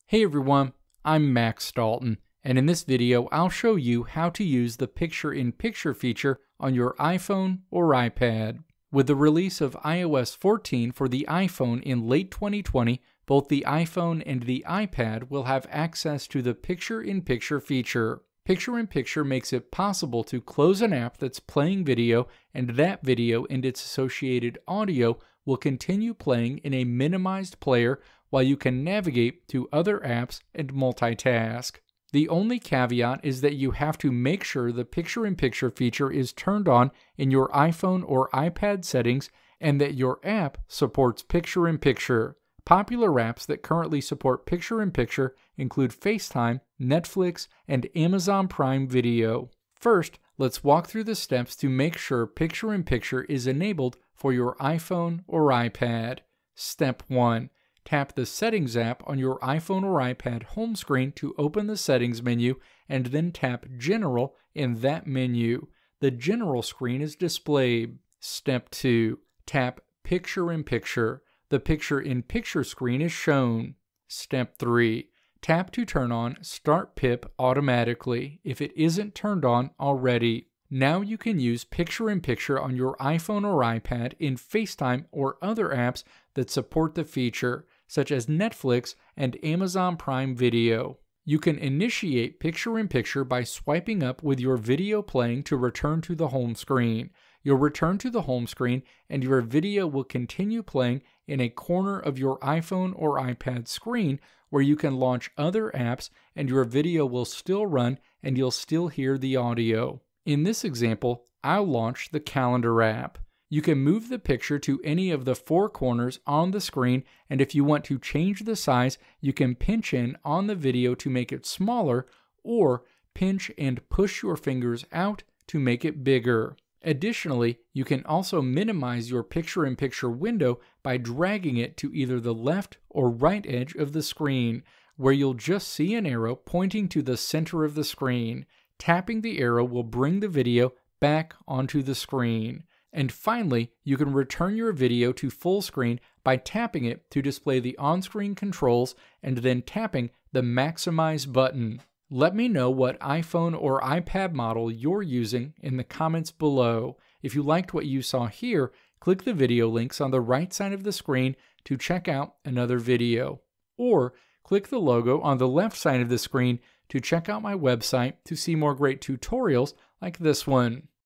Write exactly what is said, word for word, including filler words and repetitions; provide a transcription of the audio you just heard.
Hey everyone, I'm Max Dalton, and in this video I'll show you how to use the picture-in-picture feature on your iPhone or iPad. With the release of i O S fourteen for the iPhone in late twenty twenty, both the iPhone and the iPad will have access to the picture-in-picture feature. Picture-in-picture makes it possible to close an app that's playing video, and that video and its associated audio will continue playing in a minimized player while you can navigate to other apps and multitask. The only caveat is that you have to make sure the picture-in-picture feature is turned on in your iPhone or iPad settings and that your app supports picture-in-picture. Popular apps that currently support picture-in-picture include FaceTime, Netflix, and Amazon Prime Video. First, let's walk through the steps to make sure picture-in-picture is enabled for your iPhone or iPad. Step one. Tap the Settings app on your iPhone or iPad home screen to open the Settings menu, and then tap General in that menu. The General screen is displayed. Step two. Tap Picture-in-Picture. The Picture-in-Picture screen is shown. Step three. Tap to turn on Start P I P Automatically if it isn't turned on already. Now you can use Picture-in-Picture on your iPhone or iPad in FaceTime or other apps that support the feature, such as Netflix and Amazon Prime Video. You can initiate Picture-in-Picture by swiping up with your video playing to return to the home screen. You'll return to the home screen and your video will continue playing in a corner of your iPhone or iPad screen where you can launch other apps and your video will still run and you'll still hear the audio. In this example, I'll launch the Calendar app. You can move the picture to any of the four corners on the screen, and if you want to change the size, you can pinch in on the video to make it smaller, or pinch and push your fingers out to make it bigger. Additionally, you can also minimize your picture-in-picture window by dragging it to either the left or right edge of the screen, where you'll just see an arrow pointing to the center of the screen. Tapping the arrow will bring the video back onto the screen. And finally, you can return your video to full screen by tapping it to display the on-screen controls and then tapping the Maximize button. Let me know what iPhone or iPad model you're using in the comments below. If you liked what you saw here, click the video links on the right side of the screen to check out another video. Or click the logo on the left side of the screen to check out my website to see more great tutorials like this one.